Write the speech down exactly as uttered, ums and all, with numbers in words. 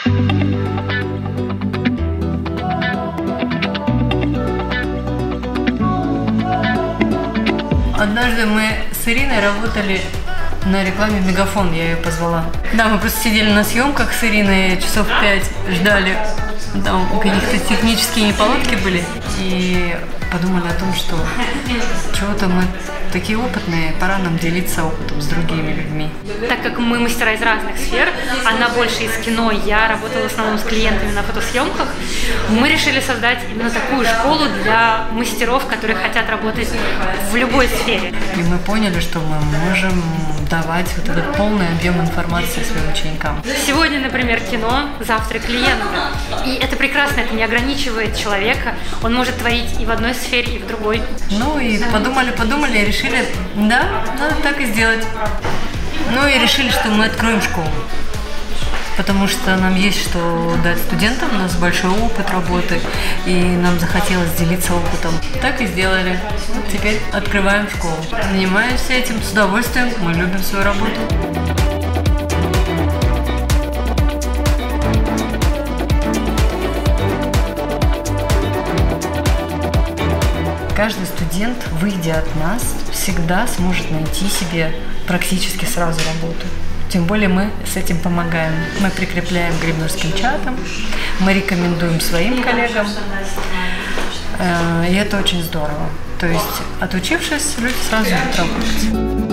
Однажды мы с Ириной работали на рекламе Мегафон, я ее позвала. Да, мы просто сидели на съемках с Ириной, часов пять ждали, там какие-то технические неполадки были, и подумали о том, что чего-то мы такие опытные, пора нам делиться опытом с другими людьми. Так как мы мастера из разных сфер, она больше из кино, я работала в основном с клиентами на фотосъемках, мы решили создать именно такую школу для мастеров, которые хотят работать в любой сфере. И мы поняли, что мы можем давать вот этот полный объем информации своим ученикам. Сегодня, например, кино, завтра клиенты. И это прекрасно, это не ограничивает человека, он может творить и в одной сфере, и в другой. Ну и подумали-подумали и решили, да, надо так и сделать. Ну и решили, что мы откроем школу, потому что нам есть что дать студентам, у нас большой опыт работы, и нам захотелось делиться опытом. Так и сделали. Теперь открываем школу. Занимаемся этим с удовольствием, мы любим свою работу. Каждый студент, выйдя от нас, всегда сможет найти себе практически сразу работу. Тем более мы с этим помогаем. Мы прикрепляем к гримерским чатам, мы рекомендуем своим коллегам. И это очень здорово. То есть, отучившись, люди сразу идут работать.